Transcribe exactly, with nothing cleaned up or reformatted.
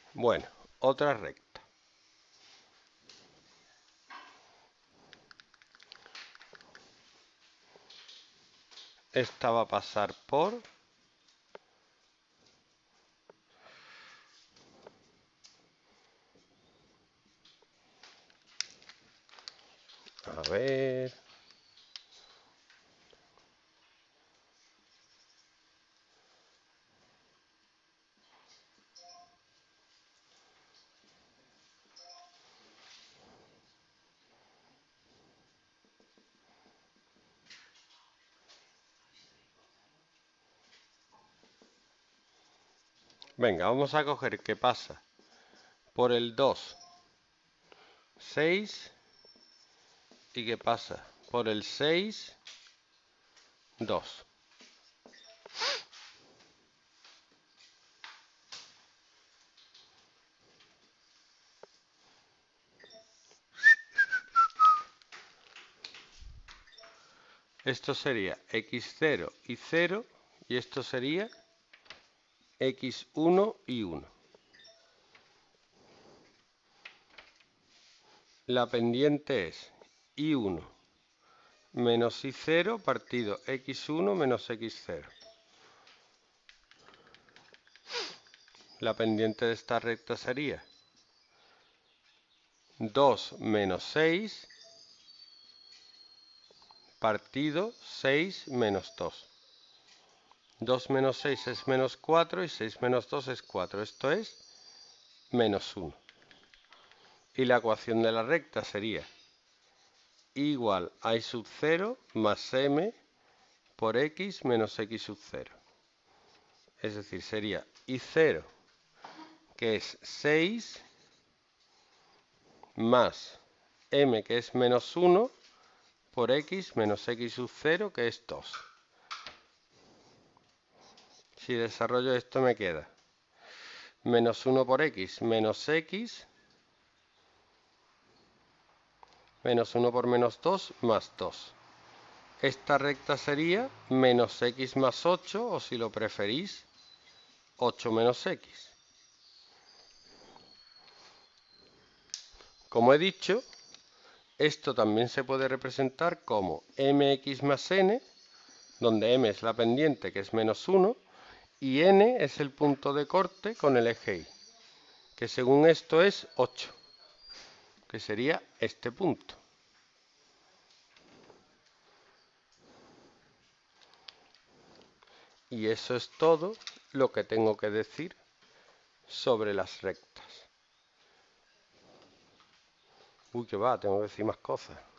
Bueno, otra recta. Esta va a pasar por... A ver... Venga, vamos a coger que pasa por el dos, seis, y que pasa por el seis, dos. Esto sería equis cero y cero, y esto sería equis uno y uno. La pendiente es i uno menos i cero partido equis uno menos equis cero. La pendiente de esta recta sería dos menos seis partido seis menos dos. dos menos seis es menos cuatro y seis menos dos es cuatro. Esto es menos uno. Y la ecuación de la recta sería igual a i sub cero más m por x menos x sub cero. Es decir, sería i cero, que es seis, más m, que es menos uno, por x menos x sub cero, que es dos. Si desarrollo esto me queda menos uno por x menos x, menos uno por menos dos más dos. Esta recta sería menos x más ocho, o si lo preferís, ocho menos x. Como he dicho, esto también se puede representar como mx más n, donde m es la pendiente, que es menos uno, y n es el punto de corte con el eje y, que según esto es ocho, que sería este punto. Y eso es todo lo que tengo que decir sobre las rectas. Uy, que va, tengo que decir más cosas.